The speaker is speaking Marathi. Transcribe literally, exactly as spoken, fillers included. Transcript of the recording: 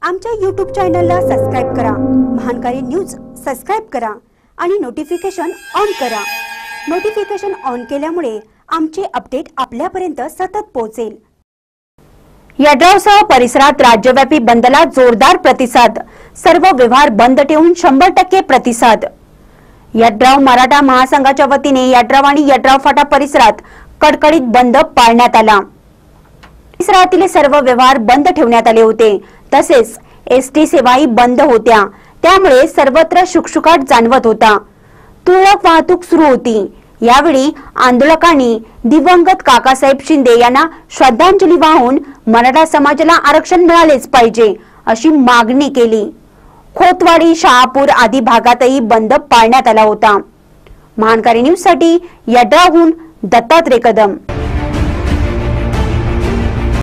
आमच्या यूट्यूब चॅनलला सबस्क्राइब करा, महानकारी न्यूज सबस्क्राइब करा आणि नोटिफिकेशन ऑन करा। नोटिफिकेशन ऑन केल्यामुळे आमचे अपडेट आपल्यापर्यंत सतत पोहोचेल। यड्रावसह परिसरात राज्यव्यापी बंदला जोरदार प्रतिसाद, सर्व व्यवहार बंद ठेवून शंभर टक्के प्रतिसाद। यड्राव मराठा महासंघाच्या वतीने यड्राव आणि यड्राव फाटा परिसरात कडकडीत बंद पाळण्यात आला। परिसरातील सर्व व्यवहार बंद ठेवण्यात आले होते, तसेच एसटी सेवाही बंद होत्या, त्यामुळे सर्वत्र शुकशुकाट जाणवत होता। तुरळक वाहतूक सुरू होती। यावेळी आंदोलकांनी दिवंगत काकासाहेब शिंदे यांना श्रद्धांजली वाहून मराठा समाजाला आरक्षण मिळालेच पाहिजे अशी मागणी केली। खोतवाडी, शहापूर आदी भागातही बंद पाळण्यात आला होता। महानकारी न्यूज साठी यड्रावहून दत्तात्रय कदम।